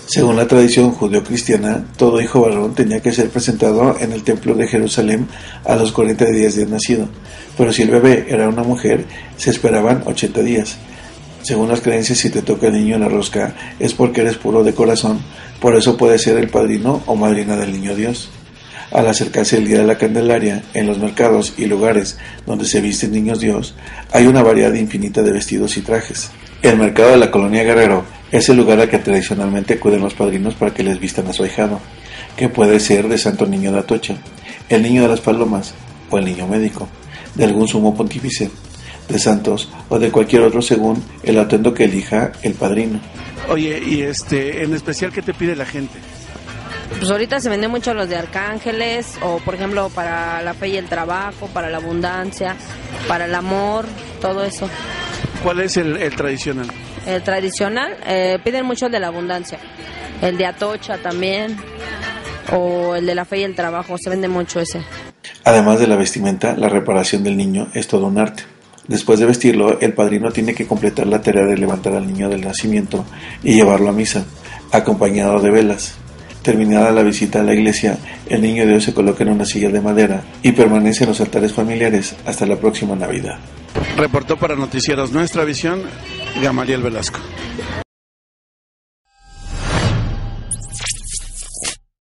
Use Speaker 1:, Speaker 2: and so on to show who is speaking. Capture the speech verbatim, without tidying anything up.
Speaker 1: Según la tradición judeocristiana, todo hijo varón tenía que ser presentado en el templo de Jerusalén a los cuarenta días de nacido, pero si el bebé era una mujer, se esperaban ochenta días. Según las creencias, si te toca el niño en la rosca, es porque eres puro de corazón, por eso puede ser el padrino o madrina del niño Dios. Al acercarse el día de la Candelaria, en los mercados y lugares donde se visten niños Dios, hay una variedad infinita de vestidos y trajes. El mercado de la colonia Guerrero es el lugar al que tradicionalmente acuden los padrinos para que les vistan a su ahijado, que puede ser de Santo Niño de Atocha, el Niño de las Palomas o el Niño Médico, de algún sumo pontífice, de santos o de cualquier otro según el atuendo que elija el padrino.
Speaker 2: Oye, y este, en especial, ¿qué te pide la gente?
Speaker 3: Pues ahorita se venden mucho los de arcángeles, o por ejemplo para la fe y el trabajo, para la abundancia, para el amor, todo eso.
Speaker 2: ¿Cuál es el, el tradicional?
Speaker 3: El tradicional, eh, piden mucho el de la abundancia, el de Atocha también, o el de la fe y el trabajo, se vende mucho ese.
Speaker 1: Además de la vestimenta, la reparación del niño es todo un arte. Después de vestirlo, el padrino tiene que completar la tarea de levantar al niño del nacimiento y llevarlo a misa, acompañado de velas. Terminada la visita a la iglesia, el niño Dios se coloca en una silla de madera y permanece en los altares familiares hasta la próxima Navidad.
Speaker 2: Reportó para Noticieros Nuestra Visión, Gamaliel Velasco.